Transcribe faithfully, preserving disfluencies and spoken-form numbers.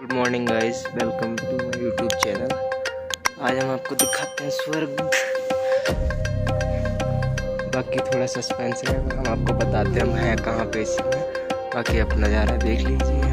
Good morning guys, welcome to my YouTube channel. आज हम आपको दिखाते हैं स्वर्ग। बाकी थोड़ा सस्पेंस है, हम आपको बताते हैं हम हैं कहाँ पे इसमें। बाकी आप नज़ारा देख लीजिए।